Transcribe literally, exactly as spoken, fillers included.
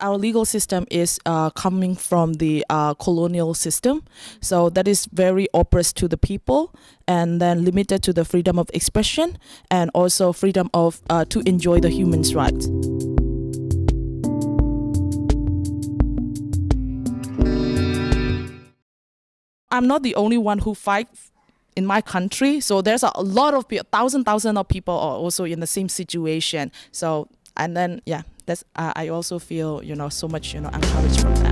Our legal system is uh, coming from the uh, colonial system, so that is very oppressed to the people, and then limited to the freedom of expression and also freedom of uh, to enjoy the human rights. I'm not the only one who fights in my country, so there's a lot of people, thousand, thousand of people are also in the same situation. So, and then, yeah, that's, uh, I also feel, you know, so much, you know, encouraged from that.